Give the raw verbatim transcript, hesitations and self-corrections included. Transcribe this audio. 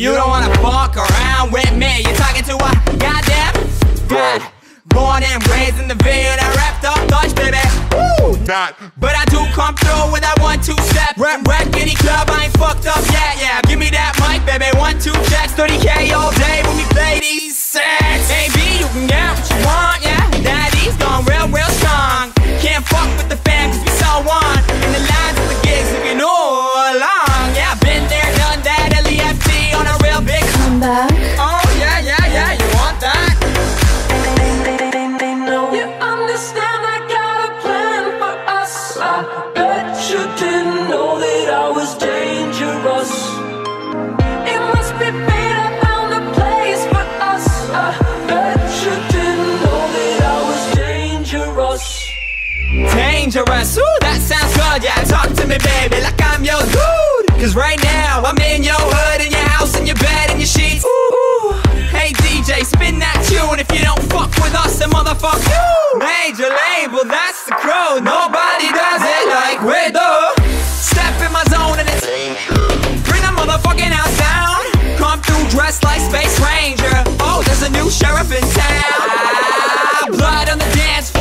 You don't wanna fuck around with me. You're talking to a goddamn god. Born and raised in the Ville, I wrapped up Dutch, baby. Woo! Not. But I do come through with that one two step. Rap, rap, any club, I ain't fucked up yet. Yeah, give me that mic, baby. One two checks, thirty K all day when we play these sets. A B, you can get what you want, yeah. Daddy's gone real, real strong. Can't fuck with the fam 'cause we so on. In the lines of the gigs, if you know along. Yeah, been there, done that. L E F T on a real big comeback. Oh yeah, yeah, yeah. You want that? You understand I got a plan for us. I bet you didn't know that I was dangerous. It must be fate I found a place for us. I bet you didn't know that I was dangerous. Dangerous, ooh, that sounds good. Yeah, talk to me, baby, like I'm your dude. Cause right now, I'm in your hood, in your house, in your bed, in your sheets. Ooh, hey D J, spin that tune. If you don't fuck with us, then motherfuck you. Major label, that's the crew. Nobody does it like we do. Step in my zone and it's bring the motherfucking house down. Come through dressed like Space Ranger. Oh, there's a new sheriff in town. Ah, blood on the dance